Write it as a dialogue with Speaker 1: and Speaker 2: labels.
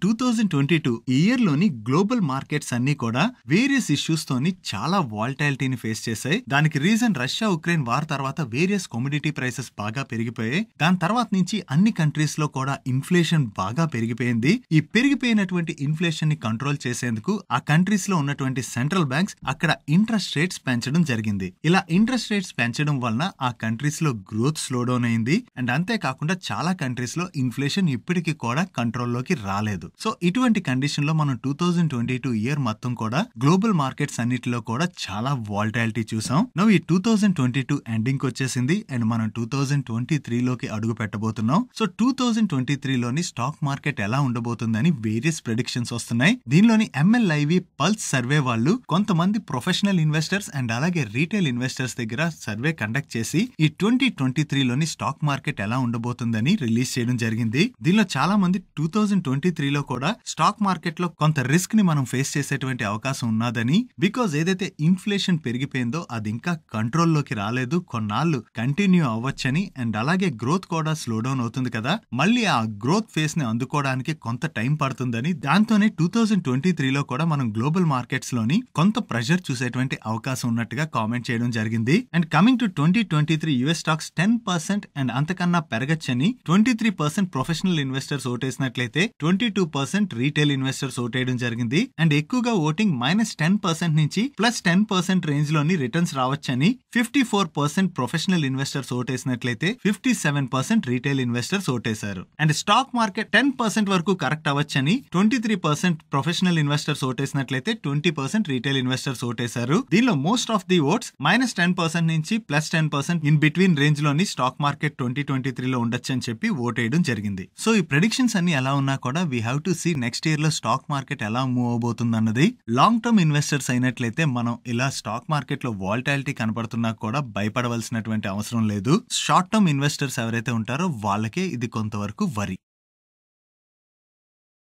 Speaker 1: 2022 ఈ ఇయర్ లోని global markets అన్ని కూడా వేరియస్ ఇష్యూస్ తోని చాలా వాలటాలిటీని ఫేస్ చేశాయి. దానికి రీజన్ రష్యా ఉక్రెయిన్ వార్ తర్వాత వేరియస్ కమోడిటీ ప్రైసెస్ బాగా పెరిగిపోయాయి. దాని తర్వాత నుంచి అన్ని కంట్రీస్ లో కూడా ఇన్ఫ్లేషన్ బాగా పెరిగిపోయింది. ఈ పెరిగిపోయినటువంటి ఇన్ఫ్లేషన్ ని కంట్రోల్ చేసేందుకు ఆ కంట్రీస్ లో ఉన్నటువంటి సెంట్రల్ బ్యాంక్స్ అక్కడ ఇంట్రెస్ట్ రేట్స్ పెంచడం జరిగింది. ఇలా ఇంట్రెస్ట్ రేట్స్ పెంచడం వలన ఆ కంట్రీస్ లో గ్రోత్ స్లో డౌన్ అయింది. అండ్ అంతేకాకుండా చాలా కంట్రీస్ లో ఇన్ఫ్లేషన్ ఇప్పటికీ కూడా కంట్రోల్లోకి రాలేదు. సో ఇటువంటి కండిషన్ లో మనం 2022 ఇయర్ మొత్తం కూడా గ్లోబల్ మార్కెట్స్ అన్నిటిలో కూడా చాలా వాలటాలిటీ చూసాం. నౌ ఈ 2022 ఎండింగ్ కి వచ్చేసింది అండ్ మనం 2023 లోకి అడుగు పెట్టబోతున్నాం. సో 2023 లోని స్టాక్ మార్కెట్ ఎలా ఉండబోతుందని వేరియస్ ప్రెడిక్షన్స్ వస్తున్నాయి. దీనిలోని MLIV పల్స్ సర్వే వాళ్ళు కొంతమంది ప్రొఫెషనల్ ఇన్వెస్టర్స్ అండ్ అలాగే రీటైల్ ఇన్వెస్టర్స్ దగ్గర సర్వే కండక్ట్ చేసి ఈ 2023 లోని స్టాక్ మార్కెట్ ఎలా ఉండబోతుందని రిలీజ్ చేయడం జరిగింది. దీనిలో చాలా మంది 2023 లో కూడా స్టాక్ మార్కెట్ లో కొంత రిస్క్ ని మనం ఫేస్ చేసేటువంటి అవకాశం ఉన్నదని, బికాజ్ ఏదైతే ఇన్ఫ్లేషన్ పెరిగిపోయిందో అది ఇంకా కంట్రోల్లోకి రాలేదు, కొన్నాళ్ళు కంటిన్యూ అవ్వచ్చని అండ్ అలాగే గ్రోత్ కూడా స్లో డౌన్ అవుతుంది కదా, మళ్ళీ ఆ గ్రోత్ ఫేస్ ని అందుకోవడానికి కొంత టైం పడుతుందని, దాంతోనే 2023 లో కూడా మనం గ్లోబల్ మార్కెట్స్ లోని కొంత ప్రెషర్ చూసేటువంటి అవకాశం ఉన్నట్టుగా కామెంట్ చేయడం జరిగింది. And coming to 2023 US stocks 10% and అంతకన్నా పెరగచ్చని 23% ప్రొఫెషనల్ ఇన్వెస్టర్స్ ఓటేసినట్లయితే 22% రీటైల్ ఇన్వెస్టర్స్ ఓటేయడం జరిగింది. అండ్ ఎక్కువగా ఓటింగ్ -10% నుంచి +10% రేంజ్ లోని రిటర్న్స్ రావచ్చని 54% ప్రొఫెషనల్ ఇన్వెస్టర్స్ ఓటేసినట్లయితే 57% రీటైల్ ఇన్వెస్టర్స్ ఓటేశారు. అండ్ స్టాక్ మార్కెట్ 10% వరకు కరెక్ట్ అవ్వచ్చని 23% ప్రొఫెషనల్ ఇన్వెస్టర్స్ ఓటేసినట్లయితే 20% రీటైల్ ఇన్వెస్టర్స్ ఓటేశారు. దీనిలో మోస్ట్ ఆఫ్ ది ఓట్స్ -10% నుంచి +10% ఇన్ బిట్వీన్ రేంజ్ లోని స్టాక్ మార్కెట్ 2023 లో ఉండొచ్చు అని చెప్పి ఓటేయడం జరిగింది. సో ఈ ప్రెడిక్షన్స్ అన్ని ఎలా ఉన్నా కూడా we have to see next year లో స్టాక్ మార్కెట్ ఎలా మూవ్ అవబోతుంది అన్నది. లాంగ్ టర్మ్ ఇన్వెస్టర్స్ అయినట్లయితే మనం ఇలా స్టాక్ మార్కెట్ లో వాలటాలిటీ కనపడుతున్నా కూడా భయపడవలసినటువంటి అవసరం లేదు. షార్ట్ టర్మ్ ఇన్వెస్టర్స్ ఎవరైతే ఉంటారో వాళ్ళకే ఇది కొంతవరకు వరి.